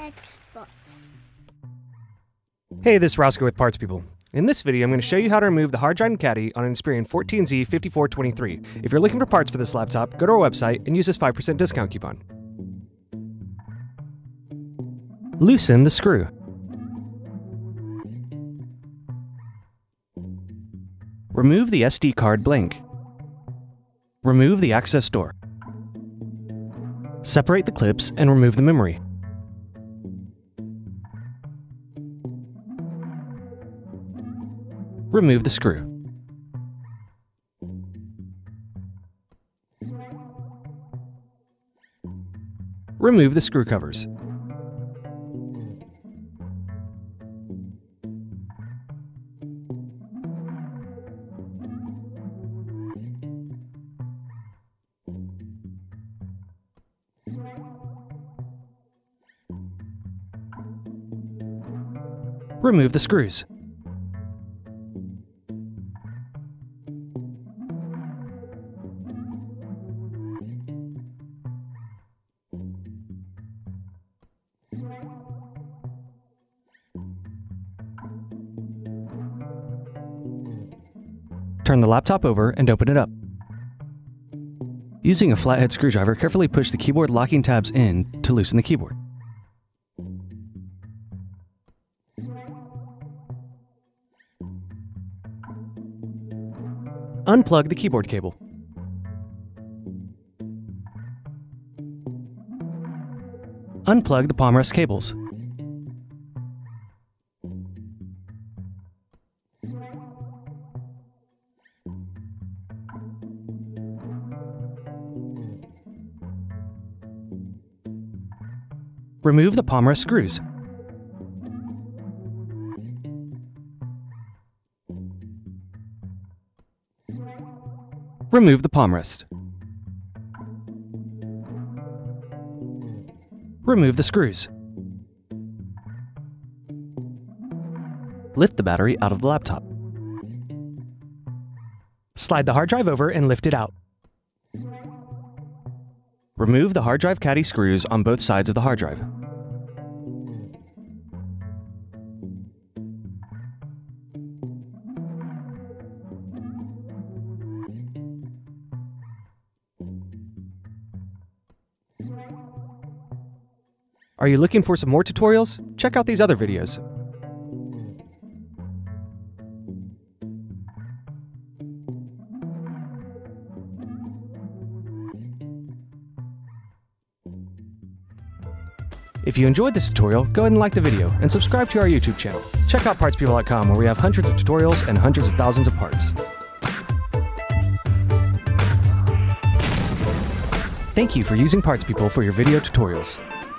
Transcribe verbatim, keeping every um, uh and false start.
Export. Hey, this is Roscoe with Parts People. In this video, I'm going to show you how to remove the hard drive and Caddy on an Inspiron fourteen Z fifty-four twenty-three. If you're looking for parts for this laptop, go to our website and use this five percent discount coupon. Loosen the screw. Remove the S D card blank. Remove the access door. Separate the clips and remove the memory. Remove the screw. Remove the screw covers. Remove the screws. Turn the laptop over and open it up. Using a flat head screwdriver, carefully push the keyboard locking tabs in to loosen the keyboard. Unplug the keyboard cable. Unplug the palm rest cables. Remove the palm rest screws. Remove the palm rest. Remove the screws. Lift the battery out of the laptop. Slide the hard drive over and lift it out. Remove the hard drive caddy screws on both sides of the hard drive. Are you looking for some more tutorials? Check out these other videos. If you enjoyed this tutorial, go ahead and like the video and subscribe to our YouTube channel. Check out Parts People dot com where we have hundreds of tutorials and hundreds of thousands of parts. Thank you for using Parts People for your video tutorials.